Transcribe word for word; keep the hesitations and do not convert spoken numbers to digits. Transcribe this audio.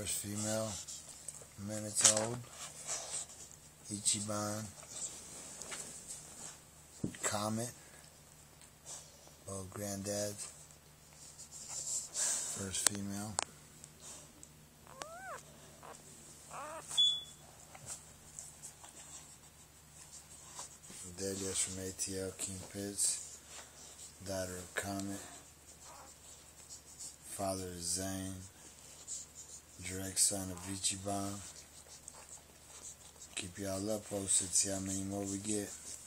First female, minutes old. Ichiban. Comet. Both granddads. First female. Delia's from A T L King Pitts. Daughter of Comet. Father of Zane. Direct son of Ichiban. Keep y'all up posted, see how many more we get.